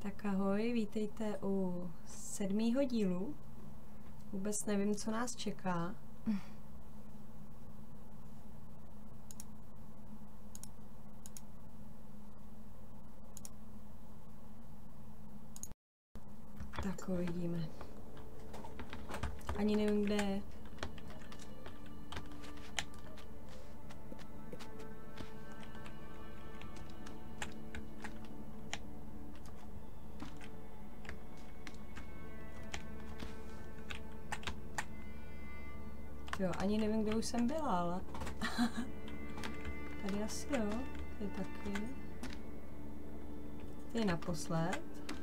Tak ahoj, vítejte u 7. dílu. Vůbec nevím, co nás čeká. Tak uvidíme. Ani nevím, kde je. Jo, ani nevím, kde už jsem byla, ale... Tady asi jo, tady taky. Tady naposled.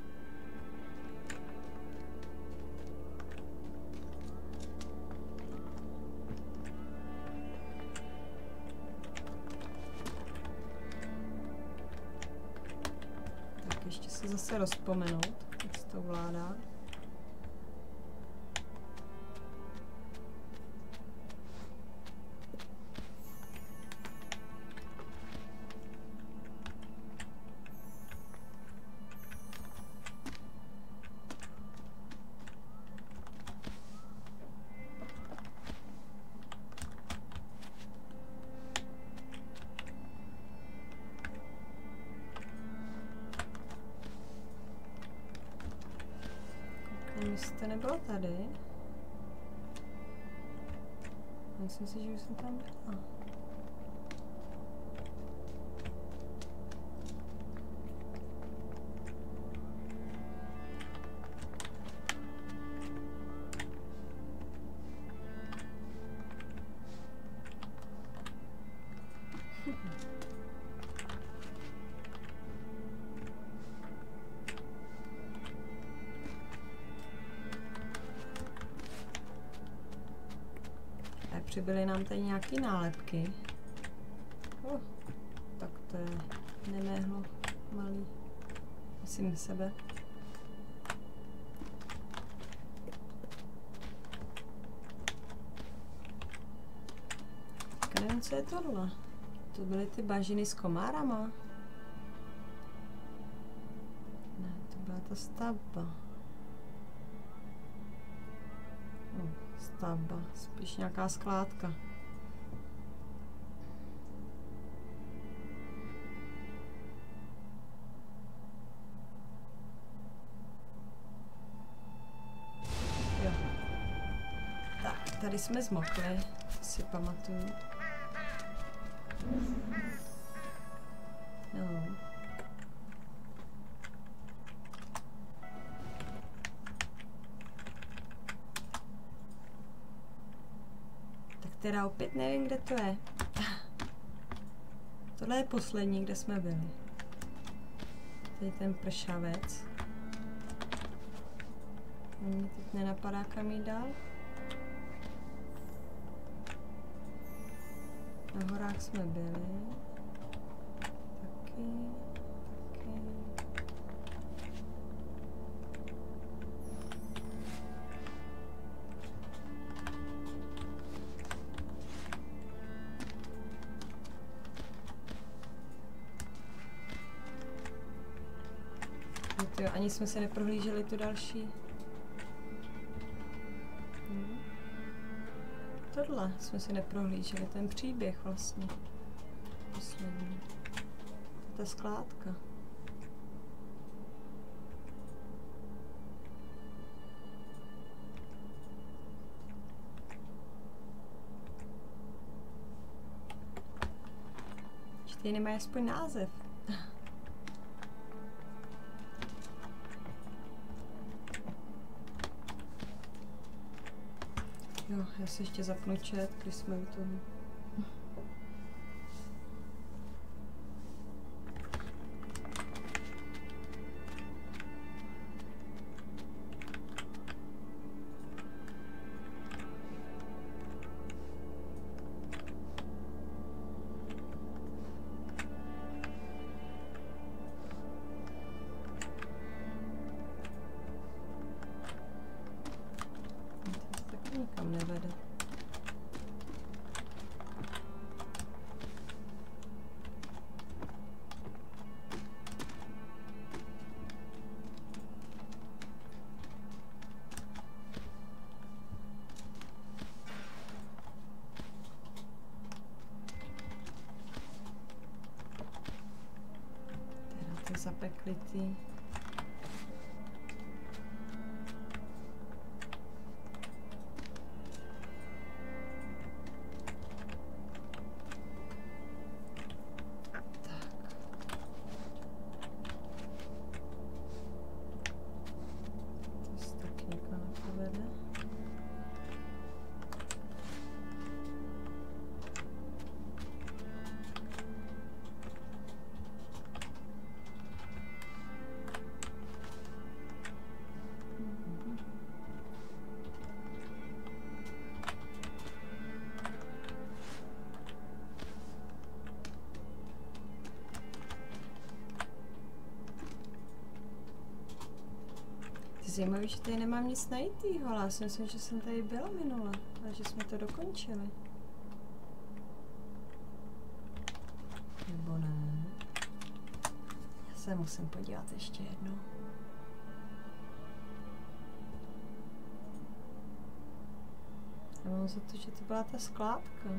Tak ještě se zase rozpomenout, jak se to vládá. Jste nebyla tady? Myslím si, že už jsem tam byla. Přibyly nám tady nějaké nálepky. Tak to je neméhlo malý. Myslím sebe. Tak nevím, co je tohle. To byly ty bažiny s komárama. Ne, to byla ta stavba. Stavba, spíš nějaká skládka. Jo. Tak, tady jsme zmokli, to si pamatuju. No. Teda opět nevím, kde to je. Tohle je poslední, kde jsme byli. Tady ten pršavec. Mě teď nenapadá, kam jít dál. Na horách jsme byli. Taky. Jo, ani jsme se neprohlíželi tu další. Tohle jsme si neprohlíželi, ten příběh vlastně. Poslední. Ta skládka. Tady nemají aspoň název. Jo, já si ještě zapnu chat, když jsme u toho. Nikam nevede. zapeklitý. Zajímavé, že tady nemám nic najítýho, ale já si myslím, že jsem tady byla minule a že jsme to dokončili. Nebo ne? Já se musím podívat ještě jednou. Já mám za to, že to byla ta skládka.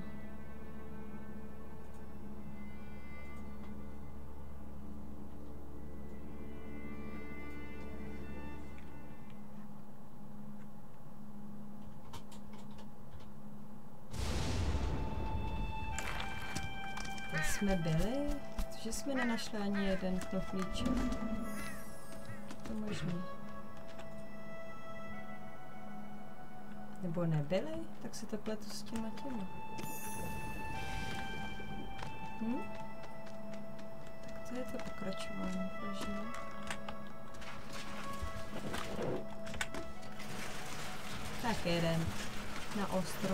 Jsme byli, protože jsme nenašli ani jeden knoflíček. To možný. Nebo nebyli, tak si to pletu s těma těma. Tak to je to pokračování, takže. Tak jeden na ostro.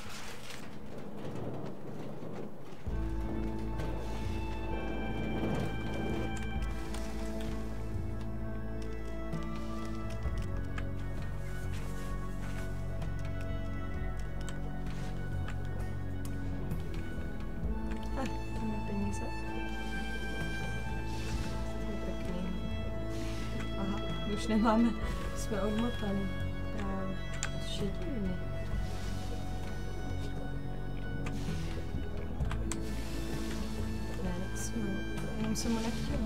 Už nemáme, jsme odmotaní. Právě. Šedivý. Ne, jsme. Jenom jsem ho nechtěla.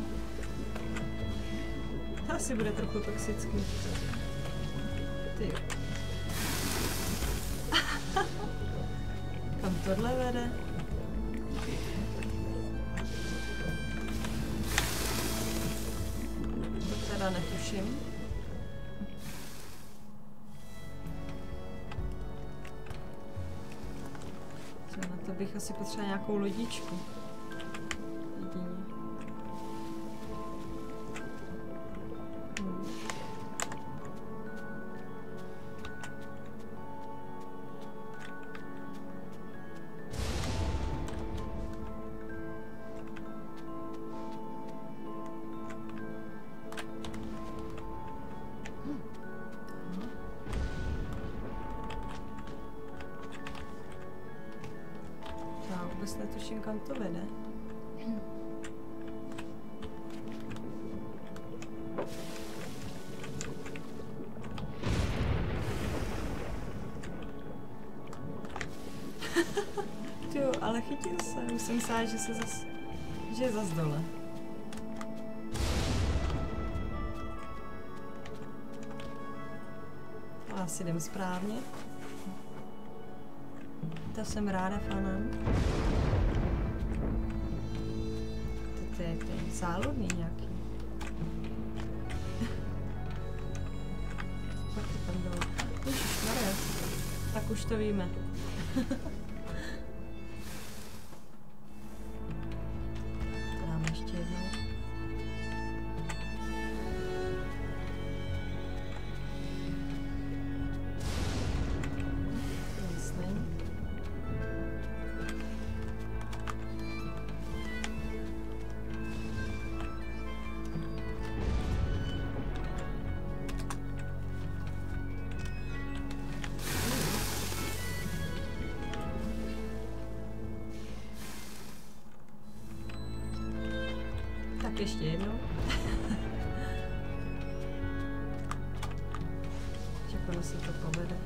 Asi bude trochu toxický. Ty. Kam tohle vede? To teda netuším. Na to bych asi potřebovala nějakou lodičku. Jedině. Vůbec netuším, kam to vede. Jo, ale chytil se. Už jsem myslela, že je zas dole. Ale asi jdem správně. To jsem ráda fanem. To je záludný nějaký. Pak to tam bylo. Ježišmarja. Tak už to víme. To dáme ještě jednou. Tak ještě jednou. Čekám, se to povede.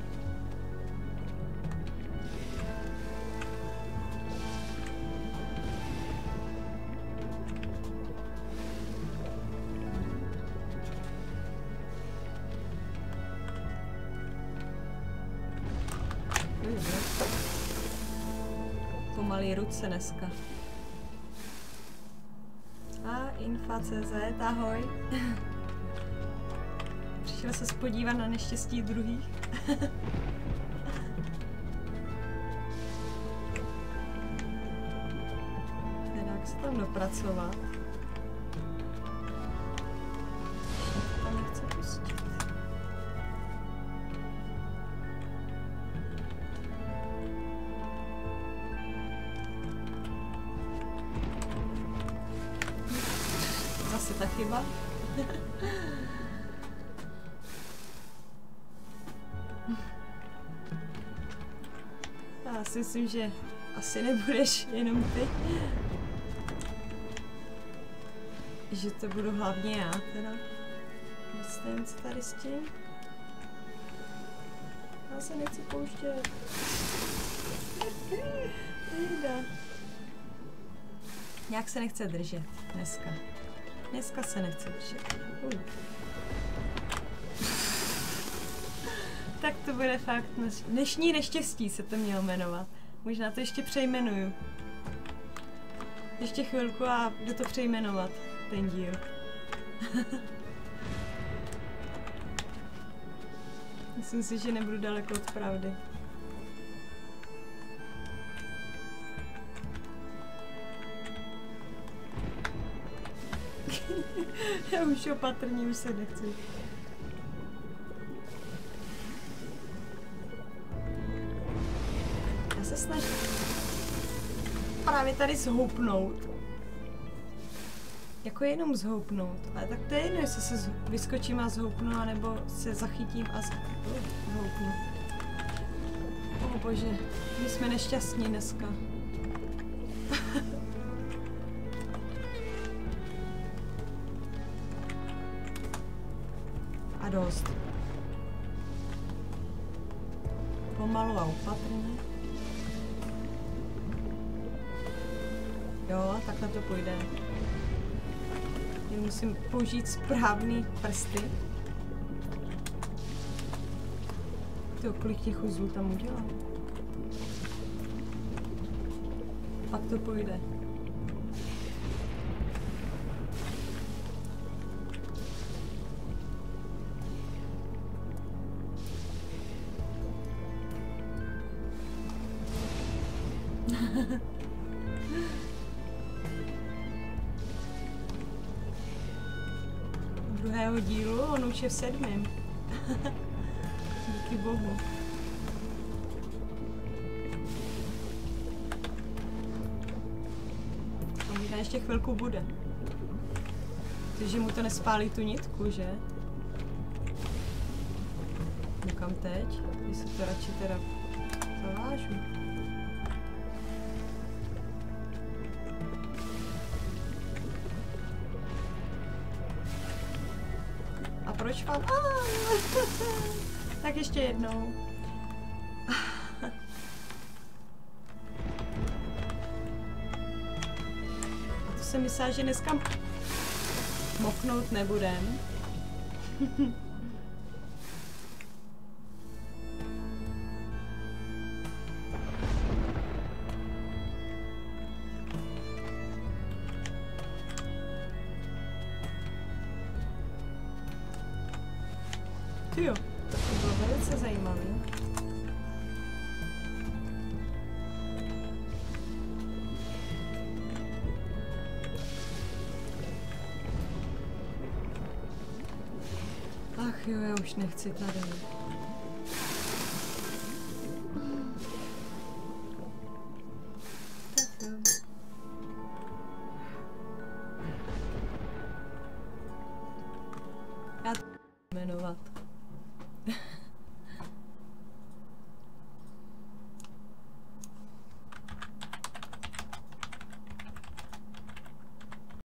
plnej ruce dneska. A Infa.cz, ahoj. Přišel se podívat na neštěstí druhých. Teda jak se tam dopracovat. Ještě to nechce pustit. Zase ta chyba. Já si myslím, že asi nebudeš jenom ty. Že to budu hlavně já teda. Nevím, co tady s tím. Já se nechci pouštět. Nejda. Nějak se nechce držet dneska. Dneska se nechce držet. Tak to bude fakt dnešní neštěstí se to mělo jmenovat. Možná to ještě přejmenuju. Ještě chvilku a jdu to přejmenovat, ten díl. Myslím si, že nebudu daleko od pravdy. Já už opatrně, už se nechci. Já se snažím právě tady zhoupnout. Jako jenom zhoupnout. Ale tak to je jedno, jestli se vyskočím a zhoupnu, anebo se zachytím a zhoupnu. O bože, my jsme nešťastní dneska. A dost. Pomalu a opatrně. Jo, takhle to půjde. Já musím použít správný prsty. Tyjo, kolik těch uzlů tam udělám. Pak to půjde. Druhého dílu, on už je v 7. Díky bohu. To možná ještě chvilku bude. Takže mu to nespálí tu nitku, že? No kam teď? Jestli to radši teda zavážu. Proč vám? Tak ještě jednou. A to jsem myslela, že dneska moknout nebudem. Jo, to bylo velice zajímavé. Ach jo, já už nechci tady.